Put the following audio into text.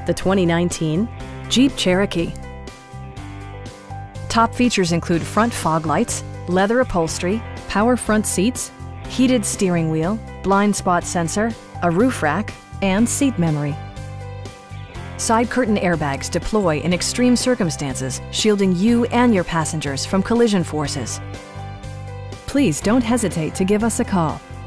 the 2019 Jeep Cherokee. Top features include front fog lights, leather upholstery, power front seats, heated steering wheel, blind spot sensor, a roof rack, and seat memory. Side curtain airbags deploy in extreme circumstances, shielding you and your passengers from collision forces. Please don't hesitate to give us a call.